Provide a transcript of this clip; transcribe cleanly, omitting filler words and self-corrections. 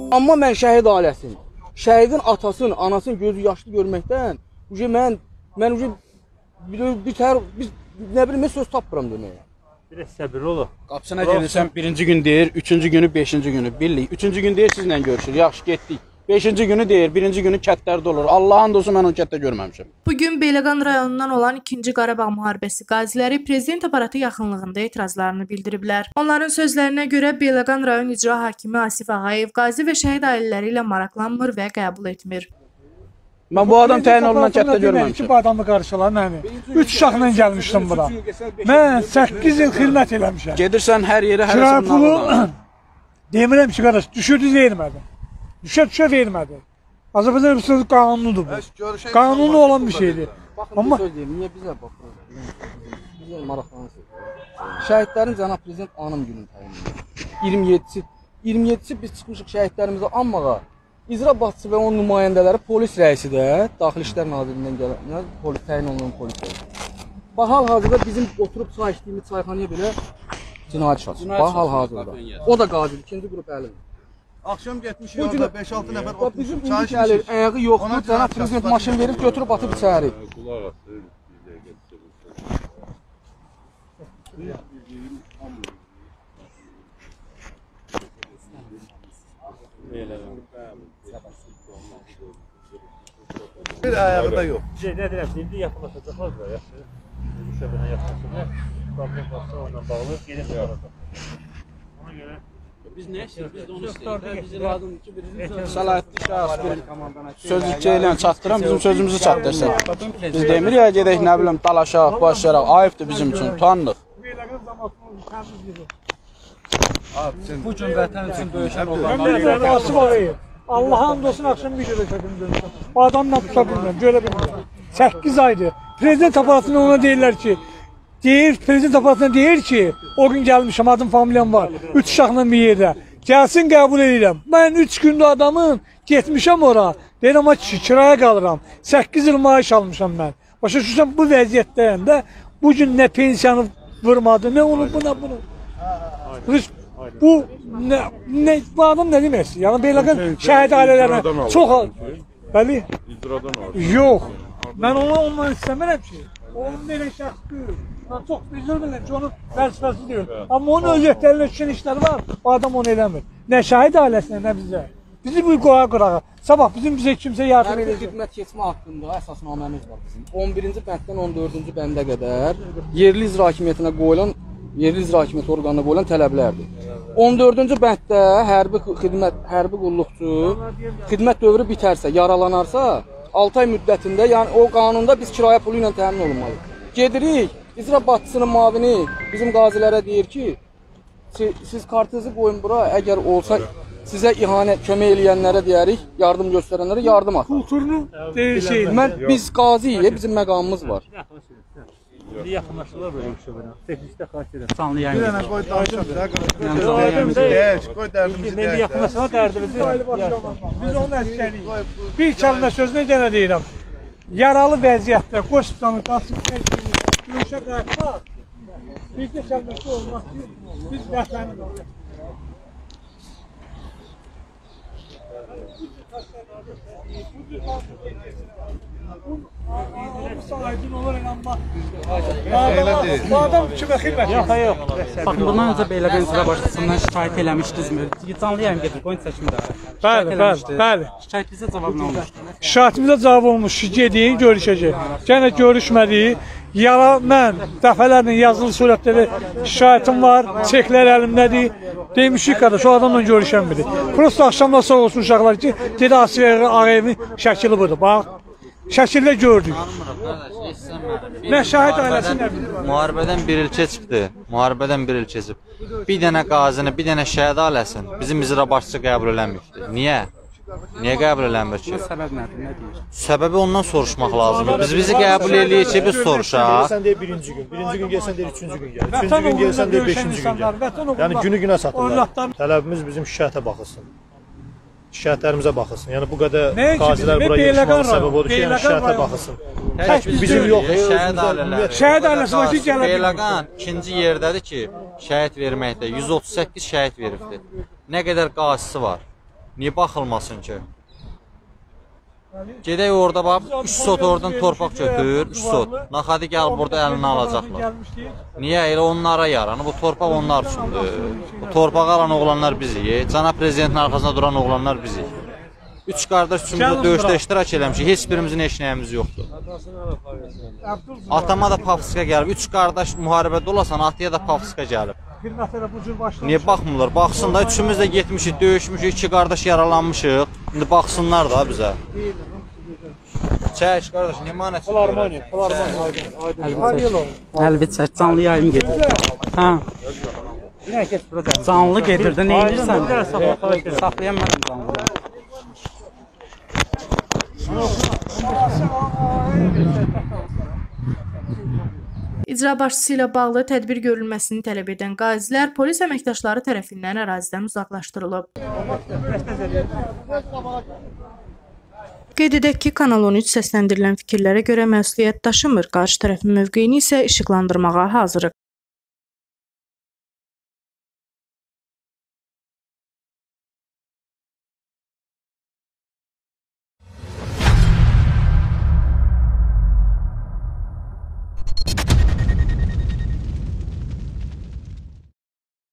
Amma mən şəhid ailəsin, şəhidin atasını, anasını gözü yaşlı görməkdən mən nə bilim, söz tapmıram deməyə. Biraz səbirli olun. Qapısına gelirsən, birinci gün deyir, üçüncü günü, beşinci günü, birlik. Üçüncü gün deyir, sizlə görüşür, yaxşı, getdik. Beşinci günü deyir, birinci günü kətlərdə olur. Allah'ın dostu mən o kətdə görməmişim. Bugün Beyləqan rayonundan olan 2-ci Qarabağ müharibəsi qaziləri prezident aparatı yaxınlığında etirazlarını bildiriblər. Onların sözlərinə görə Beyləqan rayon icra hakimi Asif Ağayev qazi və şəhid ailələri ilə maraqlanmır və qəbul etmir. Mən bu adam təyin olunan kətdə görməmişim. Bu adamı qarşılar məni. 3 uşaqla gəlmişdim bura. Mən 8 il xidmət eləmişəm. Gedirsən hər yerə, hər əsəbini demirəm ki, qardaş, düşürdü vermədi. Düşə vermədi. Azərbaycan Respublikası qanunudur bu. Qanunu olan bir şeydir. Amma söz deyim, niyə bizə baxırıq? Bizə maraqlanırsınız. Şəhidlərin cənab prezident anım gününü təyin edir. 27'si biz çıxmışıq şəhidlərimizi anmağa. İcra başçısı və onun nümayəndələri polis rəisi də, Daxili İşlər Nazirliyindən gələn, təyin olunan polis rəisi. Bax, hal-hazırda bizim oturub çay içdiyimiz çayxanaya belə cinayət işi açır. Bax, hal-hazırda. O da qazidir, ikinci qrup əlim. Akşam getmiş yolda 5-6 nəfər oturmuş. Bizim indi gəlir, ayağı yoxdur, cənab prezident maşın verib götürüb atıb içəri. Bir ayağı da yox. Nə deyirəm, indi yaxınlaşacaqlar da, yaxşı. Düşəbənə yaxınlaşacaqlar. Problem varsa onunla bağlı gedəcək. Ona görə biz nə istəyirik? Biz də onu istəyirik. Bizi lazımdır ki, birisi səlahiyyətli şəxs bir sözlükçə ilə çatdıran bizim sözümüzü çatdırsın. Biz demirik ya, gedək, nə bilim, dalaşaq, başlayaraq. Ayıbdır bizim üçün, utanırıq. Bu gün vətən üçün döyüşən olanlar. Allah'ın olsun akşam bir göre çəkildim. Bu adamla tuta bilmirəm, görə bilmirəm. 8 aydır. Prezident aparatında ona deyirlər ki, prezident aparatına deyir ki, o gün gəlmişəm, adım familiyam var, 3 uşaqla bir yerdə. Gəlsin qəbul edirəm. Mən 3 gündə adamın getmişəm ora. Deyirəm, ama kiraya qalıram. 8 il maaş almışam mən. Başa düşürsən, bu vəziyyətdəyəm də, bugün nə pensiyanı vurmadı, nə onu, buna, bunu. Bu adam nə deməkdir? Yəni Beyləqan şəhid ailələrine çox az. Bəli? Yox. Mən ondan istəmirəm ki. Onun elə şəxs deyil. Mən çox bilirəm ki, onun vəzifəsi deyil. Amma onun özətlərində düşən işləri var, bu adam onu eləmir. Nə şəhid ailəsinə, nə bizə. Bizi bu qoya-qorağa. Sabah bizim bizə kimsə yardım edəcək. Xidmət keçmə haqqında əsasnaməmiz var bizim. 11-ci bənddən 14-cü bəndə qədər yerli icra hakimiyyətinə qoyulan, yerli icra hakimiyyəti orqanına qoyulan tələblərdir. 14-cü bənddə hərbi qulluqçu xidmət dövrü bitərsə, yaralanarsa 6 ay müddətində, yəni o qanunda biz kirayə pulu ilə təmin olunmalıyıq. Gedirik, icra başçısının mavini bizim qazilərə deyir ki, siz kartınızı qoyun bura, əgər olsa sizə ihanət, kömək eləyənlərə deyərik, yardım göstərənlərə yardım atın. Kulturunu deyir biz qaziyik, bizim məqamımız var. İndi yaxınlaşırlar böyle bir şey belə. Teknikdə xahiş edirəm. Canlı yayın. Bir dənə qoy danışaq. Deyək, qoy dərdimizi deyək. İndi yaxınlaşırlar dərdimizi. Biz onu əskərik. Bir kəlmə sözünə yenə deyirəm. Yaralı vəziyyətdə qoşulanı tasvip etdiyimiz döyüşə qayıtmaq bir də kəlməsi olmaq ki, biz vətənin olacaq. Aydın olur inanma. Bu adam kimə xidmət? Yox. Baxın, bundan öncə Beyləqan icra başçısından şikayət eləmişdinizmi? Canlı yayın gedir, qoyun seçimdə. Bəli. Şikayətinizə cavab nə olmuşdu? Şikayətimizə cavab olmuş ki, gedin, görüşəcək. Gənə görüşmədik. Mən dəfələrlə yazılı surətdə şikayətim var, çeklər əlimdədir. Demişik qardaş, o adamla görüşən biri. Prosta axşamda sağ olsun uşaqlar ki, dedi Asif Ağayevin şəkili budur. Bax, şəkildə gördük. Nə şəhid ailəsi nə bilir? Müharibədən bir il keçib. Bir dənə qazini, bir dənə şəhid ailəsini bizim icra başçısı qəbul eləməyibdir. Niyə? Niyə qəbul eləmir ki? Səbəb nədir, nə deyir? Səbəbi ondan soruşmaq lazımdır. Biz bizi qəbul eləyək ki, biz soruşaq. Gəlsən deyir birinci gün gəlsən deyir üçüncü gün gəl. Üçüncü gün gəlsən deyir beşinci gün gəl. Yəni günü-günə satırlar. Tələbimiz bizim şikayətə baxılsın. Şikayətlərimizə baxılsın. Yəni bu qədər qazilər bura yığışmanın səbəbi odur ki, yəni şikayətə baxılsın. Bizim yox. Şəhid ailəsi var ki, gələ Beyləqan ikinci yerdədir ki, şəhid verməkdə 138 şəhid veribdir. Nə qədər qazisi var? Niyə baxılmasın ki? Gedək orada bax, 3 sot oradan torpaq götür, 3 sot. Naxadı gəl burada əlinə alacaqlar. Niyə? Elə onlara yaranır. Bu torpaq onlar üçündür. Bu torpağı alan oğlanlar bizik. Cənab Prezidentin arxasında duran oğlanlar bizik. 3 qardaş üçün bu döyüşdə iştirak eləmişik. Heç birimizin heç nəyimiz yoxdur. Atama da Pavska gəlib. 3 qardaş müharibədə olasan, atıya da Pavska gəlib. Niyə baxmırlar? Baxsın da, üçümüz də getmişik, döyüşmüşük, 2 qardaş yaralanmışıq. İndi baxsınlar da bizə. Çək, qardaş, nimanət Əlvi çək, canlı yayım gedir. Hə. Canlı gedir də, nə edirsən? Saxlayamadım canlı. İcra başçısı ilə bağlı tədbir görülməsini tələb edən qazilər polis əməkdaşları tərəfindən ərazidən uzaqlaşdırılıb. Qeyd edək ki, Kanal 13 səsləndirilən fikirlərə görə məsuliyyət daşımır, qarşı tərəfin mövqeyini isə işıqlandırmağa hazırıq.